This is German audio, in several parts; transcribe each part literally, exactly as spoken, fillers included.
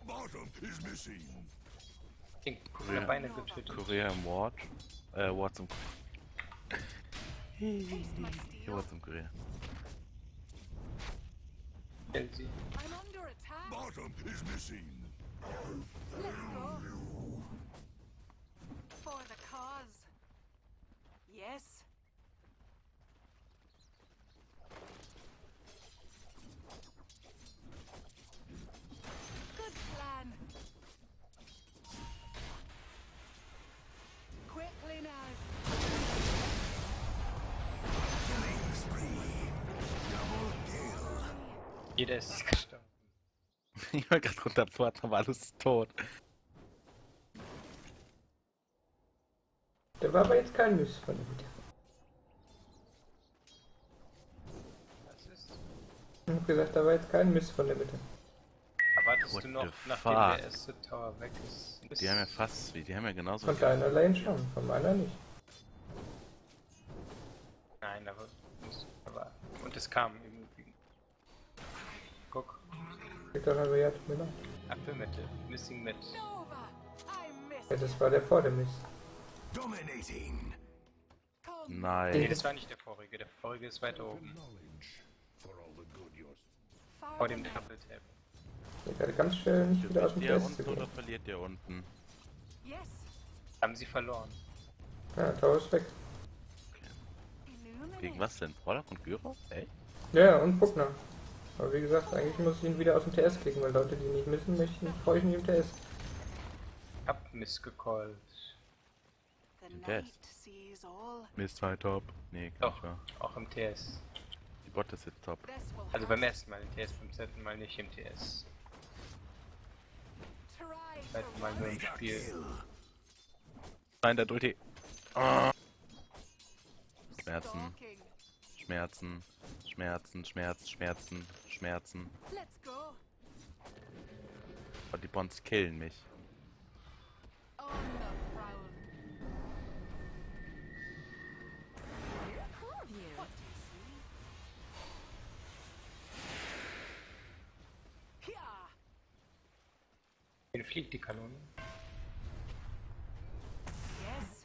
Den Korea Beine getötet. Korea im Ward. Äh, Ward zum Ward zum Korea. Kill sie. Bottom is missing. Let's go. For the cause. Yes. Good plan. Quickly now. Killing spree. Double kill. Jeder ist gestorben. Ich war gerade runterfort, aber alles tot. Der war aber jetzt kein Miss von ihm. Was ist? Ich hab gesagt, da war jetzt kein Miss von der Mitte. Erwartest What du noch, the nachdem fuck? der erste Tower weg ist? ist Die haben ja fast, die haben ja genauso. Von deiner Lane schon, von meiner nicht. Nein, aber, aber... Und es kam im Übrigen. Guck. Geht doch aber ja Miller. Apfelmitte. Missing mit. Nova. I missed. Ja, das war der vor dem Miss. Dominating. Come. Nee, Nein. das war nicht der vorige. Der vorige ist weiter oben. Knowledge for all the good yours. For Vor the dem night. Double Tap. Der gerade ganz schön nicht wieder aus dem Der Test zu unten oder gehen. verliert der unten? Yes. Haben sie verloren. Ja, Tower ist weg. Illuminate. Gegen was denn? Pollock und Gyro? Ey? Ja, und Buckner. Aber wie gesagt, eigentlich muss ich ihn wieder aus dem T S kicken, weil Leute, die nicht missen möchten, brauche ich nicht im T S. Hab missgecallt. The Yes. night sees all. Mist halt top. Nee, kann Doch, nicht wahr. auch im T S. Die Bot ist jetzt top. This will Also help. beim ersten Mal im T S, beim zweiten Mal nicht im T S. Try Zweiten to Mal nur im Mega Spiel. kill. Nein, der Ulti. Ah. Schmerzen, stalking. Schmerzen, Schmerzen, Schmerzen, Schmerzen, Schmerzen. Let's go. Und die Bonds killen mich. On the prowl. Cool of you. What do you see? Pia. Wen fliegt die Kanone? Yes.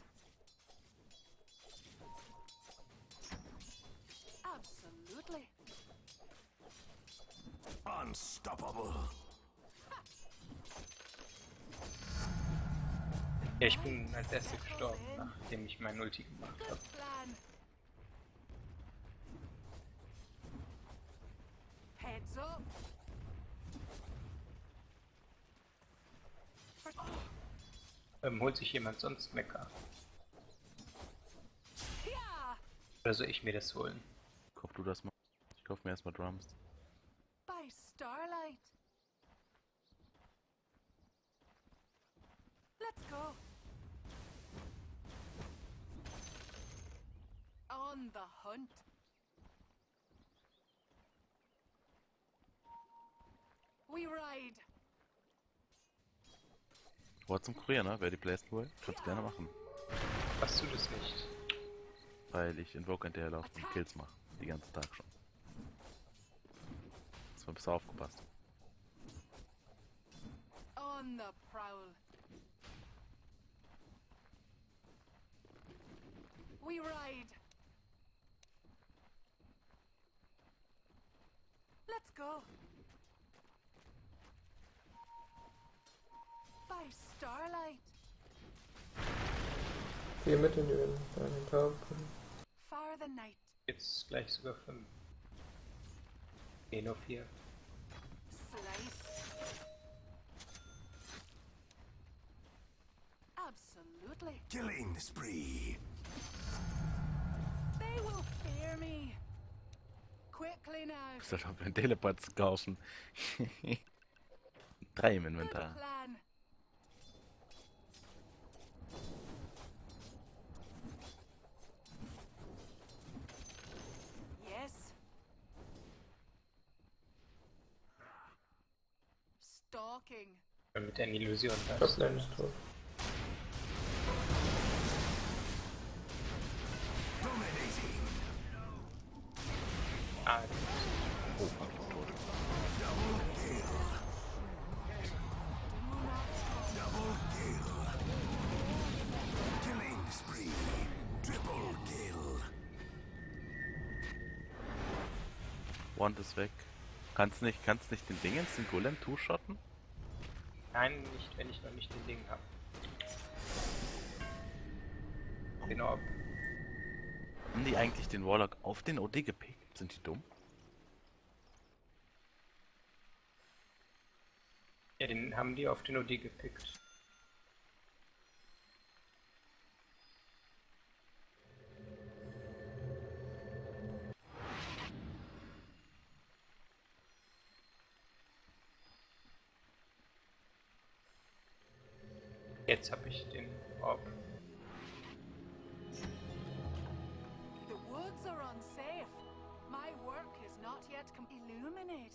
Absolutely. Unstoppable. Ja, ich bin als erster gestorben, nachdem ich mein Ulti gemacht Good habe. plan. Heads up. Ähm, holt sich jemand sonst Mecha? Pia. Oder soll ich mir das holen? Kauf du das mal. Ich kauf mir erstmal Drums. By starlight. Let's go. On the hunt. We ride. Ward zum Kurier, ne? Wer die Plays will, kannst gerne machen. Machst du das nicht? Weil ich Invoke hinterherlaufe und Kills mache. Die ganze Tag schon. Jetzt mal besser aufgepasst. On the prowl. We ride. Let's go. By starlight. Vier mit in den, in den Tower bekommen. For the night. Jetzt gleich sogar fünf. Nee, nur vier. Slice. Absolutely. Killing spree. They will fear me. Quickly now. Ich sollte auf den Teleport zu kaufen. Drei im Good Inventar. plan. Yes. Stalking. Mit einer Illusion da. Toplane ist tot. Dominating. Ah, Oh, fuck, ich bin tot. Double kill. Wand ist weg. Kannst nicht, kannst nicht den Dingens, den Golem two-shotten? Nein, nicht, wenn ich noch nicht den Ding habe. Genau. Haben die eigentlich den Warlock auf den O D gepickt? Sind die dumm? Ja, den haben die auf den O D gepickt. Jetzt habe ich den Orb. The woods are unsafe. My work is not yet com- illuminating.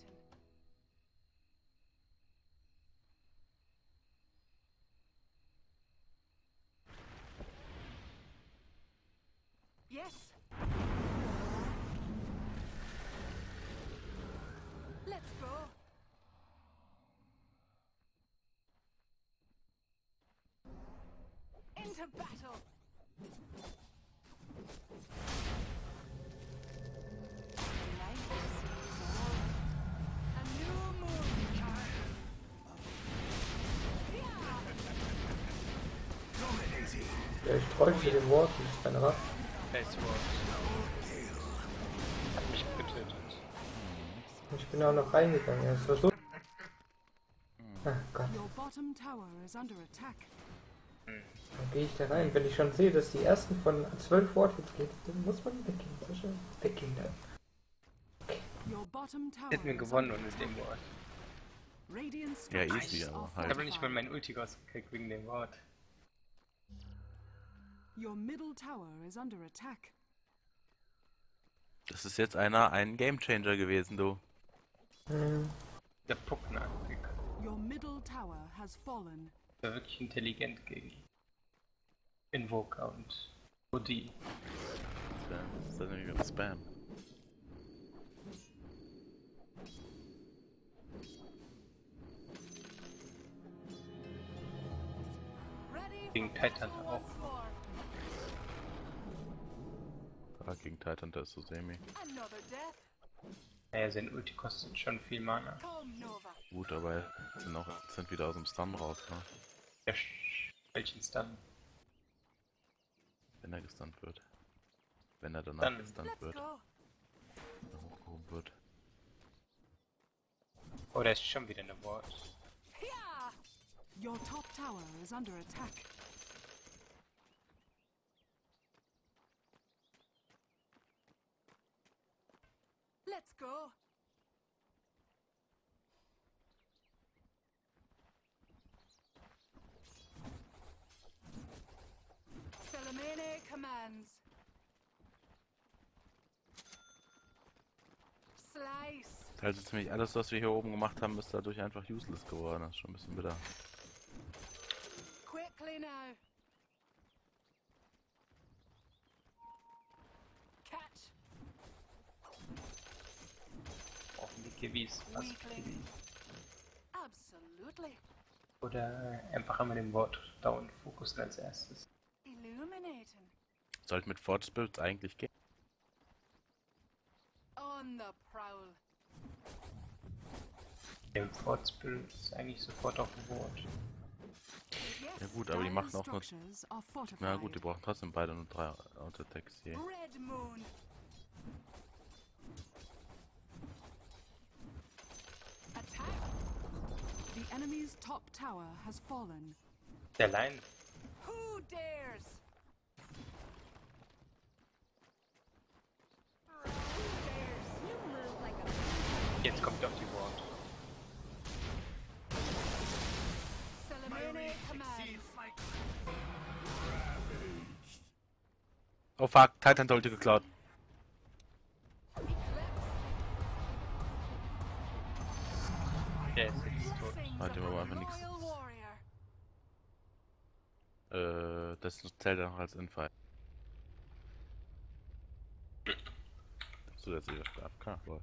Yes. Let's go. Into battle. Light sees all. A new moon. Yeah. Dominating. Ja, ich bräuchte den Ward, das ist keine Rache. Face Ward. Hat mich getötet. Ich bin auch noch reingegangen, ja, das war so. Ach Gott, Your bottom tower is under attack. dann gehe ich da rein. Wenn ich schon sehe, dass die ersten von zwölf Ward jetzt geht, dann muss man weggehen. So schnell weggehen dann. Your bottom tower Hätten wir is gewonnen under ohne den attack. Ward. Radiant Ja, structures easy, are aber Ich halt. habe nicht mal fortified. mein Ulti rausgekriegt wegen dem Ward. Your middle tower is under attack. Das ist jetzt einer, ein Gamechanger gewesen, du. Hm, Der Puckner-Pick. Your middle tower has fallen. War wirklich intelligent gegen Invoker und O D. Spam. Das ist dann nämlich wieder Spam. Ready Gegen for Titan battle auch. once more. Ah, gegen Titan, da ist so semi. Another death. Naja, sein Ulti kostet schon viel Mana. Come Nova. Gut, aber sind auch sind wieder aus dem Stun raus, ne? Der Sch- welchen Stun? Wenn er gestunt wird. Wenn er danach Dann- gestunt Let's wird, go. wenn er hochgehoben wird. Oh, da ist schon wieder eine Ward. Yeah. Your top tower is under attack. Let's go. Salamene commands. Slice. Also ziemlich alles, was wir hier oben gemacht haben, ist dadurch einfach useless geworden. Das ist schon ein bisschen bitter. Quickly now. Catch. Brauchen die Kiwis. Was für Weakling. Kiwi? Absolutely. Oder einfach einmal den Ward down fokussen als erstes. Illuminating. Sollte mit Force Spirits eigentlich gehen. On the prowl. Der Ward Spirit ist eigentlich sofort auf dem Ward. Yes. Ja gut, aber die machen auch nur... Structures are fortified. Na gut, die brauchen trotzdem beide nur drei Auto-Attacks je. Red moon. Attack. The enemy's top tower has fallen. Der Line. Who dares? Who dares? You move like a Jetzt kommt doch die Ward. Salamene commands. Oh fuck, Titan sollte geklaut. Eclipse. Der ist jetzt tot. Blessings Hat ihm of aber a einfach nichts. loyal warrior. Äh, das zählt dann noch als Infight. Zusätzlich auf der A F K. Lol.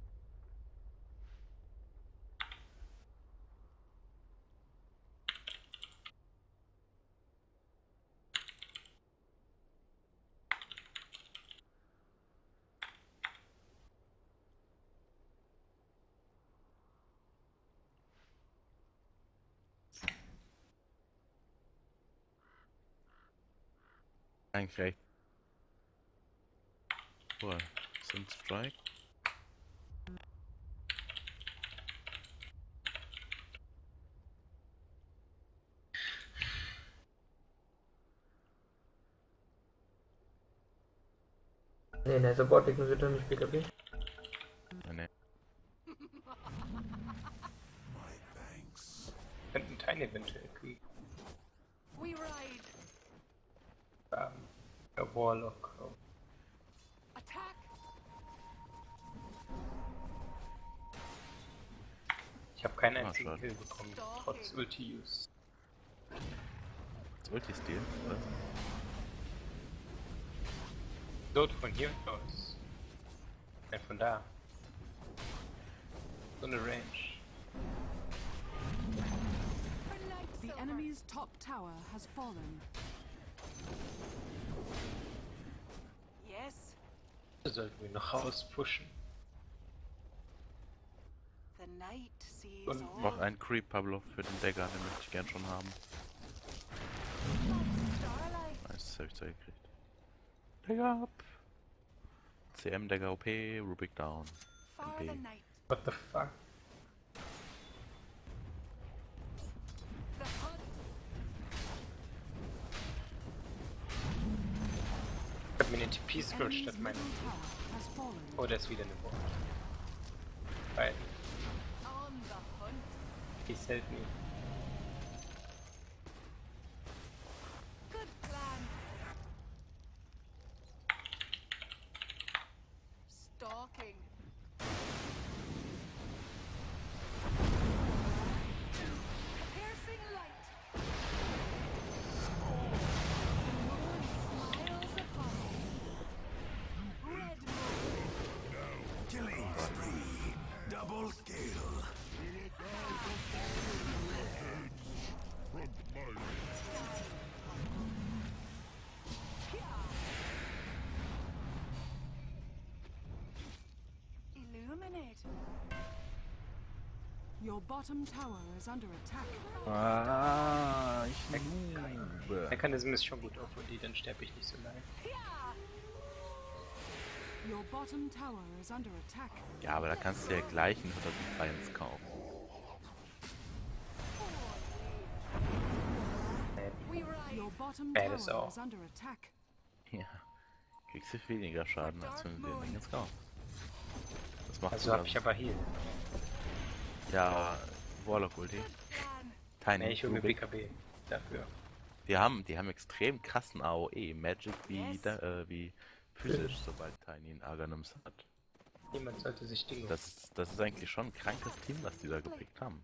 Eigentlich recht. Cool. Sind Strike. Nee, ne, Support-Decken sind doch nicht B K B. Ja, ne. My thanks. Könnten Teil eventuell kriegen. We ride. Ähm, der Warlock. Oh. Attack. Ich habe keinen Ah, einzigen schade. Kill bekommen, trotz Ulti-Use. Jetzt wollte ich stehlen, oder? Dort von hier aus. Ja, von da. So eine Range. For light The silver. enemy's top tower has fallen. Yes. Da sollten wir noch rauspushen. The night sees Und all. Mach einen Creep, Pablo, für den Dagger, den möchte ich gern schon haben. Starlight. Nice, das habe ich zwar gekriegt. Dagger up! C M, Dagger O P, Rubik down. For B. the night. What the fuck? The hunt. Ich hab mir den T P The scroll enemy's statt meinem. middle tower has fallen. Oh, da ist wieder eine Wort. Weil, On the hunt. please help me. Good plan. Stalking. Piercing light. The moon smiles upon me. Red moon. Killing spree. Double kill. Illuminate. Your bottom tower is under attack. Ah, ich liebe. Mechanism ist schon gut auf Ulti, dann sterbe ich nicht so lange. Your bottom tower is under attack. Ja, aber da kannst du ja gleich einen hundertfünf kaufen. We ride. Your bottom Badass tower auch. is under attack. Ja. Kriegst du weniger Schaden, als wenn du den jetzt kaufst. Das macht Also sogar- hab ich aber hier. Ja, Warlock Ulti. Plan. Tiny, Ne, ich hole mir B Rubik. K B dafür. Die haben, die haben extrem krassen A O E, Magic wie, Yes. da, äh, wie physisch, sobald Tiny einen Aghanim's hat. Niemand sollte sich Dinge. Das ist, das ist eigentlich schon ein krankes Team, was die da gepickt haben.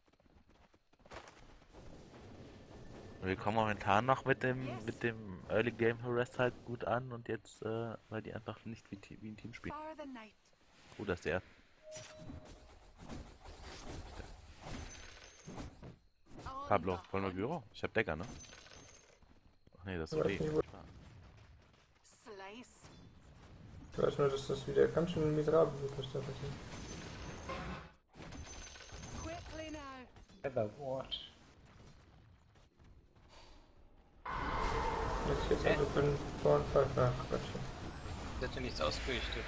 Und wir kommen momentan noch mit dem, mit dem Early Game Harass halt gut an und jetzt, äh, weil die einfach nicht wie, Te- wie ein Team spielen. For the night. Oh, das ist der. On Pablo, the wollen wir hunt. Büro? Ich hab Decker, ne? Ach nee, das ist Ja, okay. okay, gut. Slice. Ich weiß nur, dass das wieder ganz schön miserabel wird, was da passiert. Quickly now. Feather Ward. Jetzt jetzt also für den Vorfall. Ach Gott. Das hat ja nichts ausgerichtet.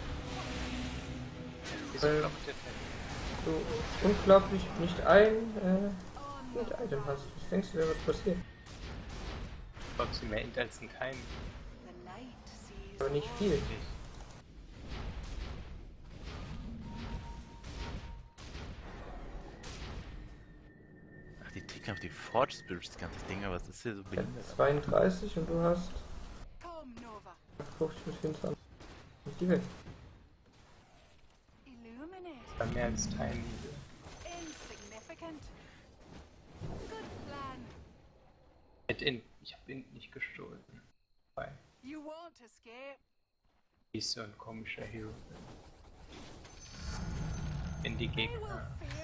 Wieso Ähm. blockt der denn? Du unglaublich nicht ein äh, On the Int-Item hunt. hast. Was denkst du denn, was passiert? Braucht sie mehr Int als ein Time? The night sees Aber nicht all. viel. Ach, die ticken auf die Forge Spirits, die ganzen Dinger, was ist hier so Ja, behindert? zweiunddreißig und du hast Come, Nova. fünfzig bis vierundzwanzig. Nicht die Welt. Illuminate. War mehr als Time. Insignificant. Good plan. Mit Int. Ich hab Int nicht gestohlen. Weil You won't escape. ich so ein komischer Hero bin. Wenn die They will Gegner fear